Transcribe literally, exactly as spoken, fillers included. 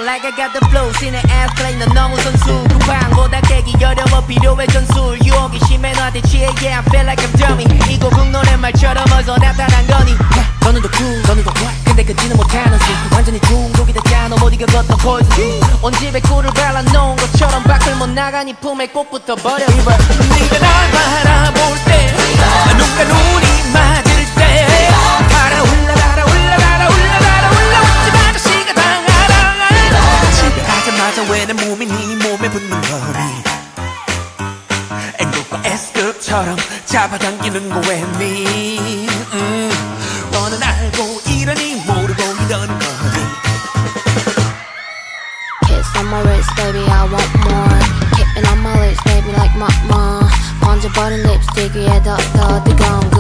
like I got the flow 신의 ass play 넌 너무 선수 그 방보다 깨기 어려워 필요해 전술 유혹이 심해 너한테 취해 yeah I feel like I'm dummy 이 곡은 노랫말처럼 어서 나타난 거니 너는 더 cool 너는 더 what 근데 끄지는 못하는 수 완전히 중독이 됐잖아 못 이겨 걷던 poison 온 집에 꿀을 발라놓은 것처럼 밖을 못 나가 네 품에 꼭 붙어버려 네가 날 바라볼 때 눈과 눈이 맞을 때 달아올라 달아올라 달아올라 달아올라 웃지 마 자식아 당하라 집에 가자마자 왜 내 몸이 네 몸에 붙는 거니 앵글과 S급처럼 잡아당기는 거 왜 니 음, 너는 알고 이러니 모르고 이러는 거니 Kiss on my wrist baby I want more Kipping on my lips baby like mama 번져버린 립스틱 위에 더 더 뜨거운